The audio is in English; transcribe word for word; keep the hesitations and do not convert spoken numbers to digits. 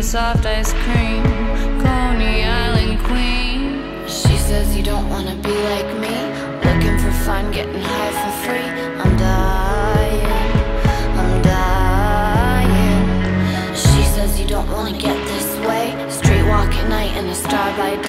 soft ice cream, Coney Island queen. She says you don't wanna be like me, looking for fun, getting high for free. I'm dying, I'm dying. She says you don't wanna get this way, street walk at night and a star by